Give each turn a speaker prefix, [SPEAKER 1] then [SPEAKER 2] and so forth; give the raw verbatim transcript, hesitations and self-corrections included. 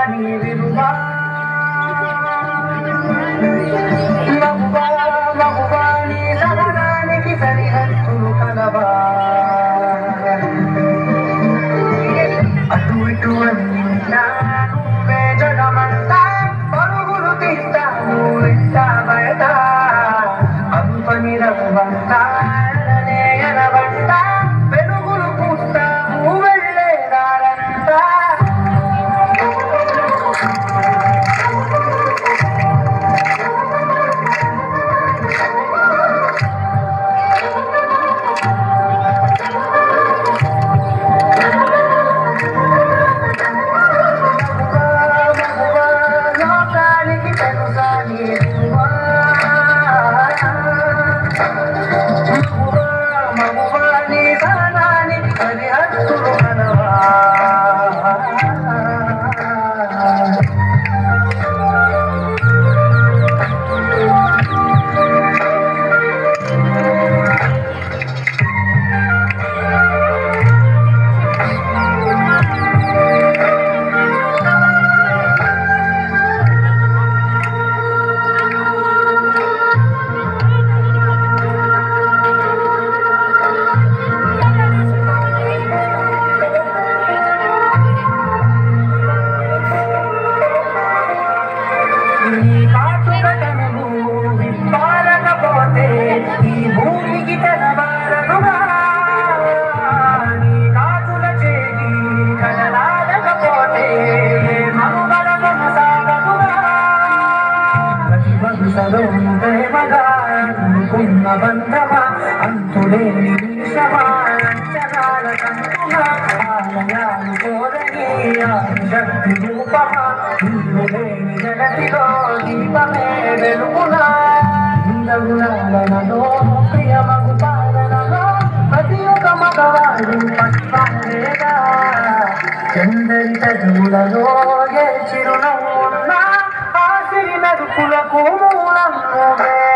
[SPEAKER 1] నీ విలువా మగువా మగువా నీ సహనానికి సరిహద్దులు కలవా అటు ఇటు అన్నా నువ్వే జగమంతా పరుగులు తీస్తాను ఇంత బయట అనుపని రవ్వంతా ఎనవంతా వెలుగులు పూస్తాము వెళ్ళేదారంతా బంధమా అంతులేని విషమా అంచనాల కంటుగా ఆలయాలు కోరని శక్తి రూపమా నీవు లేని జగతిలో దీపమే వెలుగునా నీలగుణాలలో ప్రియమగు పాలనలో ప్రతి ఒక్క మగవాడు పసివాడేగా చందరి చదువులలో ఏ చిరునవ్వున్నా ఆ సిరి మెరుపులకు మూలం నువ్వే